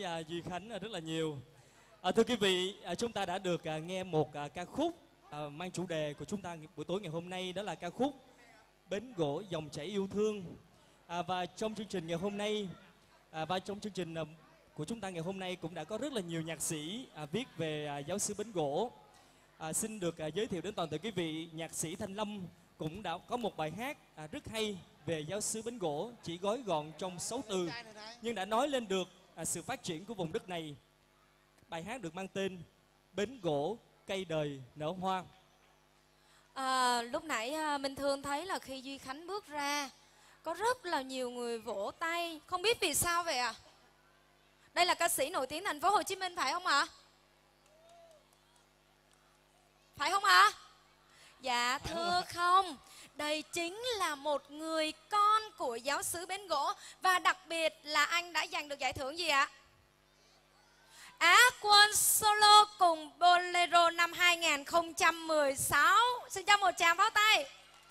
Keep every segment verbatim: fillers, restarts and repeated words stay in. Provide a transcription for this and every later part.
Và Duy Khánh rất là nhiều. À, thưa quý vị, à, chúng ta đã được à, nghe một à, ca khúc à, mang chủ đề của chúng ta buổi tối ngày hôm nay, đó là ca khúc Bến Gỗ Dòng Chảy Yêu Thương. À, và trong chương trình ngày hôm nay, à, và trong chương trình à, của chúng ta ngày hôm nay cũng đã có rất là nhiều nhạc sĩ à, viết về à, giáo xứ Bến Gỗ. À, xin được à, giới thiệu đến toàn thể quý vị, nhạc sĩ Thanh Lâm cũng đã có một bài hát à, rất hay về giáo xứ Bến Gỗ, chỉ gói gọn trong sáu từ nhưng đã nói lên được à, sự phát triển của vùng đất này. Bài hát được mang tên Bến Gỗ Cây Đời Nở Hoa. À, lúc nãy à, Minh Thương thấy là khi Duy Khánh bước ra có rất là nhiều người vỗ tay, không biết vì sao vậy ạ? À? Đây là ca sĩ nổi tiếng thành phố Hồ Chí Minh phải không ạ? À? Phải không ạ? À? Dạ thưa không, đây chính là một người con của giáo xứ Bến Gỗ. Và đặc biệt là anh đã giành được giải thưởng gì ạ? Á quân solo cùng Bolero năm hai nghìn không trăm mười sáu. Xin cho một tràng pháo tay.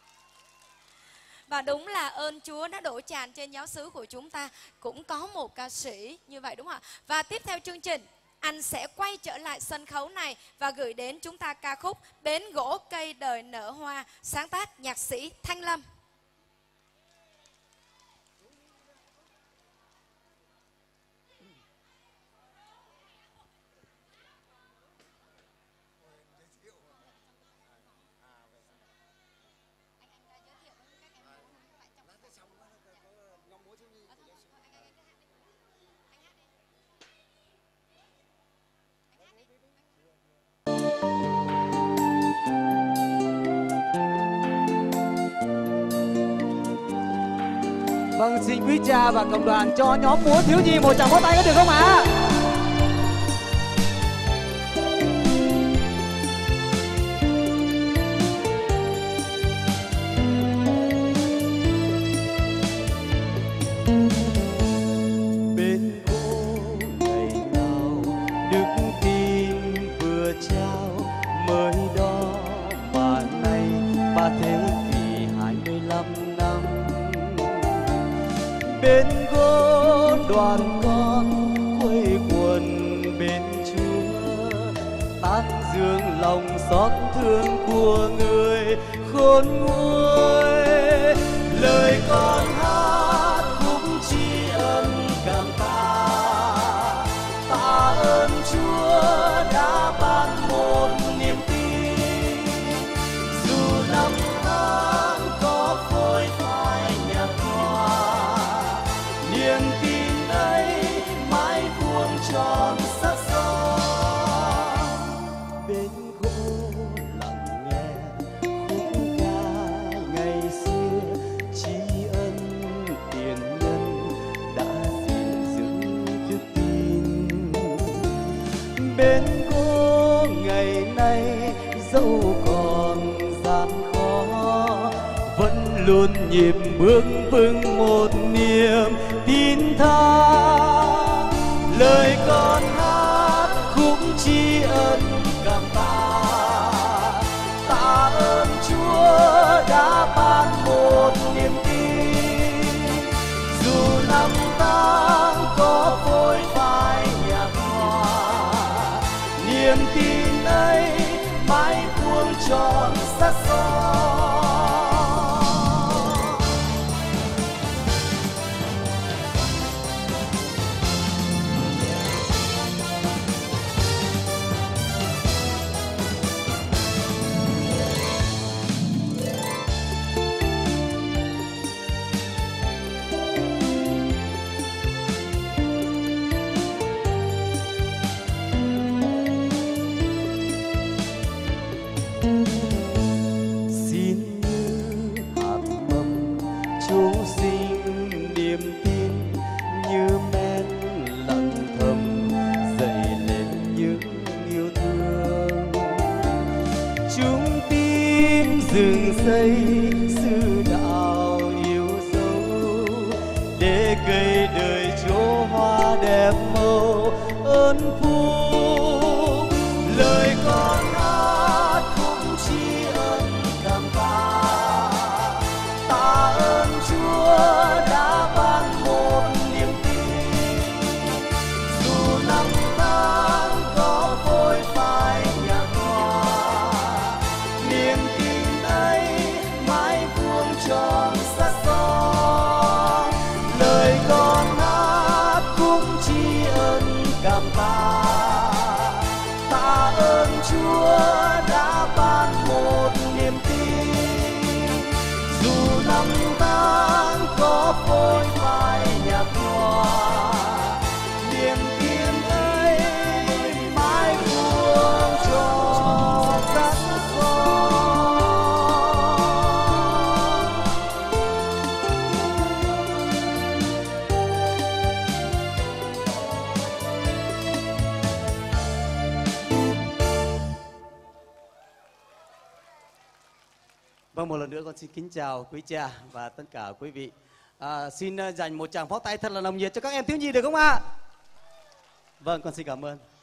Và đúng là ơn Chúa đã đổ tràn trên giáo xứ của chúng ta. Cũng có một ca sĩ như vậy đúng không ạ? Và tiếp theo chương trình, anh sẽ quay trở lại sân khấu này và gửi đến chúng ta ca khúc Bến Gỗ Cây Đời Nở Hoa, sáng tác nhạc sĩ Thanh Lâm. Vâng, xin quý cha và cộng đoàn cho nhóm múa thiếu nhi một tràng pháo tay có được không ạ? Bên gỗ ngày nào đức tin vừa trao, mới đó mà nay ba thế kỷ hai mươi lăm năm. Bên gỗ đoàn con quây quần bên Chúa, tán dương lòng xót thương của người khôn nguôi. Lời con hát khúc tri ân cảm tạ, tạ ơn Chúa đã ban một niềm tin. Dù năm tháng có phôi phai nhạt nhòa, niềm tin ấy mãi vuông tròn sắc son. Bên gỗ lặng nghe khúc ca ngày xưa, tri ân tiền nhân đã gìn giữ đức tin. Bên gỗ ngày nay dẫu còn gian khó, vẫn luôn nhịp bước vững một niềm tin tha. Lời con hát khúc tri ân cảm tạ, tạ ơn Chúa đã ban một niềm tin. Dù năm tháng có phôi phai nhạt nhòa, niềm tin ấy mãi vuông tròn sắc son. Xin như hạt mầm chúng sinh niềm tin, như men lặng thầm dậy lên những yêu thương. Chúng tim rừng xây sư đạo yêu dấu, để cây đời chỗ hoa đẹp màu ơn phúc. Lời con hát khúc tri ân cảm tạ, tạ ơn Chúa đã ban một niềm tin. Dù cảm tạ. Tạ ơn Chúa đã ban một niềm tin, dù năm tháng có phôi phai nhạt nhòa, niềm tin ấy mãi buông cho các con. Vâng, một lần nữa con xin kính chào quý cha và tất cả quý vị. À, xin dành một tràng pháo tay thật là nồng nhiệt cho các em thiếu nhi được không ạ? Vâng, con xin cảm ơn.